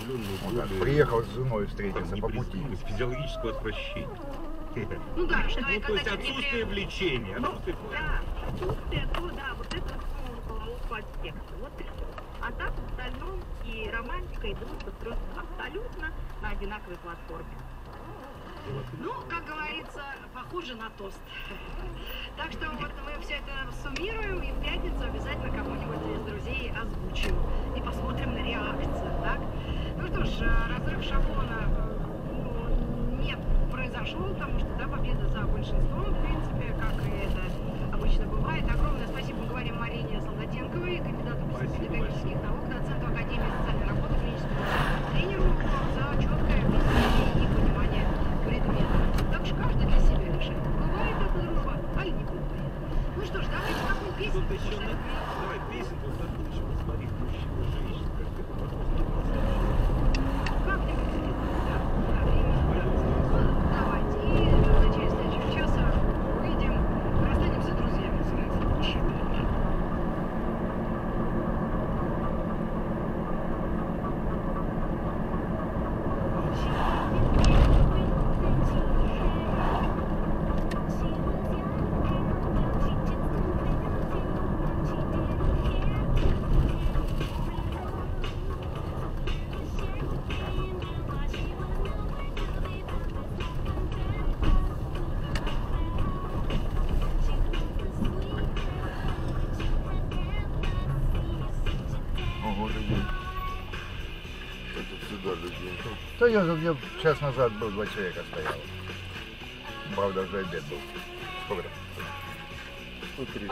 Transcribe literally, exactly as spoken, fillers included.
Он так, приехал с женой встретиться по пути. Физиологического отвращения. Ну да, что ну, то есть отсутствие влечения. Отсутствие... Да, отсутствие, то, да, вот это по аспекту. Вот и все. А так в остальном и романтика, и дружба строятся абсолютно на одинаковой платформе. Ну, как говорится, похоже на тост. Так что вот мы все это суммируем и в пятницу обязательно кому-нибудь из друзей озвучим. И посмотрим на реакцию, так? Ну что ж, разрыв шаблона ну, не произошел, потому что, да, победа за большинством, в принципе, как и это обычно бывает. Огромное спасибо мы говорим Марине Солдатенковой, кандидату педагогических наук, доценту Академии социальной работы, клиническому тренеру за четкое объяснение и понимание предмета. Так что каждый для себя решает, бывает эта дружба, а ли не бывает. Ну что ж, давайте какую песенку слушаем. Давай песенку, закончим, посмотри, мужчина, женщина, как это как-нибудь да, да, именно, да. Ну, давайте, и в начале следующего часа выйдем, расстанемся друзьями сразу. Да я же где час назад был, два человека стояло. Правда, уже обед был. Сколько там? сто тридцать.